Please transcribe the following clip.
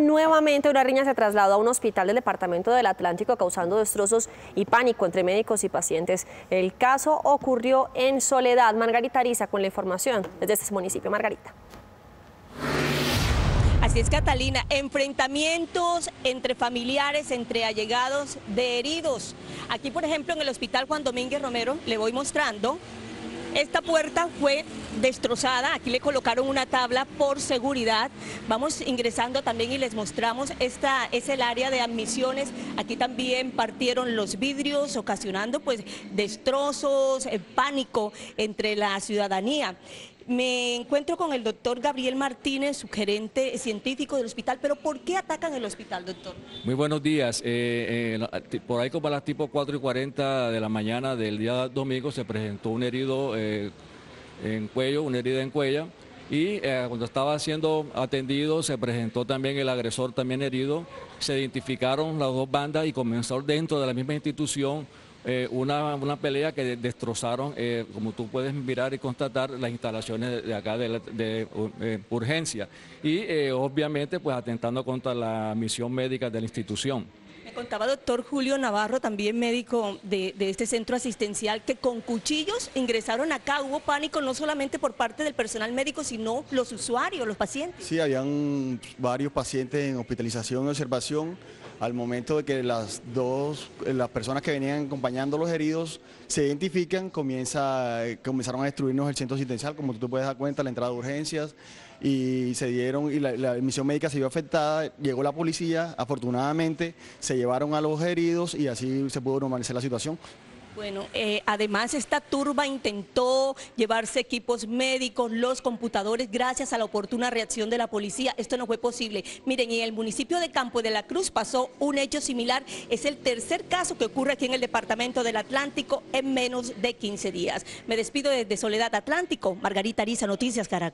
nuevamente una riña se trasladó a un hospital del departamento del Atlántico, causando destrozos y pánico entre médicos y pacientes. El caso ocurrió en Soledad. Margarita Ariza con la información desde este municipio. Margarita. Así es, Catalina, enfrentamientos entre familiares, entre allegados de heridos. Aquí, por ejemplo, en el hospital Juan Domínguez Romero, le voy mostrando, esta puerta fue destrozada, aquí le colocaron una tabla por seguridad. Vamos ingresando también y les mostramos, esta es el área de admisiones. Aquí también partieron los vidrios, ocasionando pues destrozos, pánico entre la ciudadanía. Me encuentro con el doctor Gabriel Martínez, su gerente científico del hospital, pero ¿por qué atacan el hospital, doctor? Muy buenos días. Por ahí como a las tipo 4:40 de la mañana del día domingo se presentó un herido en cuello, una herida en cuello, y cuando estaba siendo atendido se presentó también el agresor también herido. Se identificaron las dos bandas y comenzó dentro de la misma institución una pelea que destrozaron, como tú puedes mirar y constatar, las instalaciones de acá de urgencia y obviamente pues atentando contra la misión médica de la institución. Me contaba doctor Julio Navarro, también médico de este centro asistencial, que con cuchillos ingresaron acá. Hubo pánico no solamente por parte del personal médico, sino los usuarios, los pacientes. Sí, habían varios pacientes en hospitalización y observación. Al momento de que las personas que venían acompañando a los heridos se identifican, comenzaron a destruirnos el centro asistencial, como tú te puedes dar cuenta, la entrada de urgencias, y la misión médica se vio afectada. Llegó la policía, afortunadamente se llevaron a los heridos y así se pudo normalizar la situación. Bueno, además esta turba intentó llevarse equipos médicos, los computadores. Gracias a la oportuna reacción de la policía, esto no fue posible. Miren, en el municipio de Campo de la Cruz pasó un hecho similar. Es el tercer caso que ocurre aquí en el departamento del Atlántico en menos de 15 días. Me despido desde Soledad Atlántico. Margarita Ariza, Noticias Caracol.